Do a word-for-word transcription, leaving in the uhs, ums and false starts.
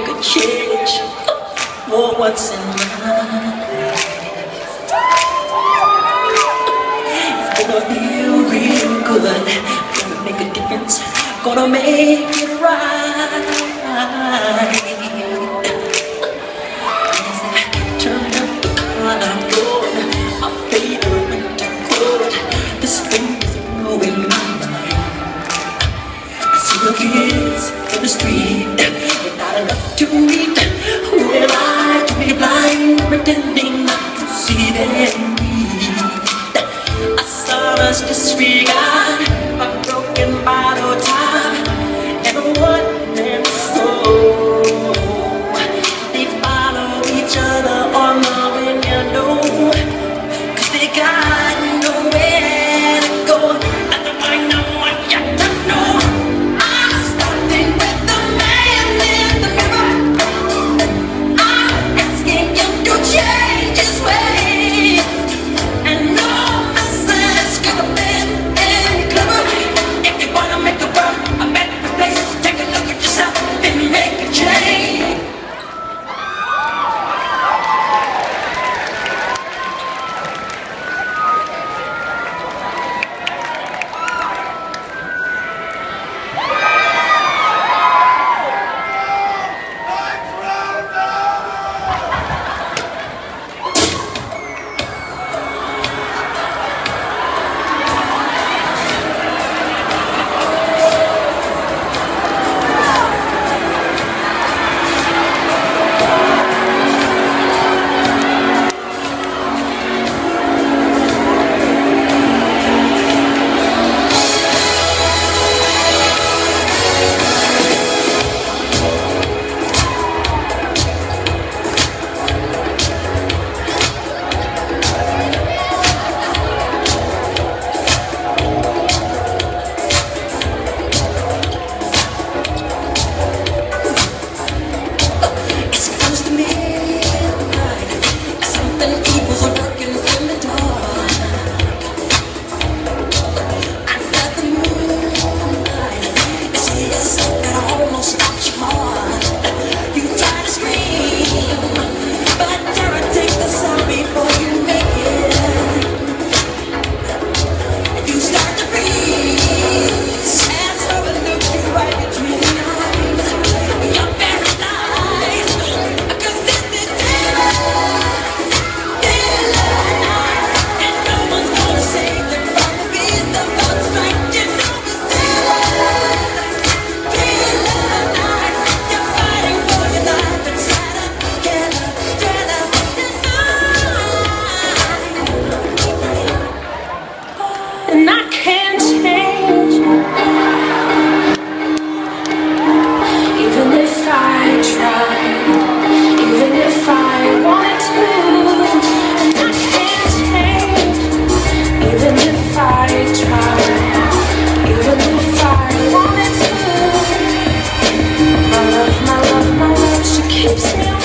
make a change for what's in my life. It's gonna feel real good, gonna make a difference, gonna make it right. As I turn up the collarbone, my favorite winter coat, this wind is blowing my mind. I see the kids in the street, not enough to eat. Who am I to be blind, pretending not to see their need? I saw us disregard a broken bottle top and a one-man soul. They follow each other on the window, 'cause they got nowhere to go. Nothing I know what you to know. I'm starting with the man in the mirror. I'm asking him to change his ways, and no message could have been any clever. If you wanna make the world a better place, take a look at yourself and make a change. And I can't change, even if I tried, even if I wanted to. And I can't change, even if I tried, even if I wanted to. My love, my love, my love, she keeps me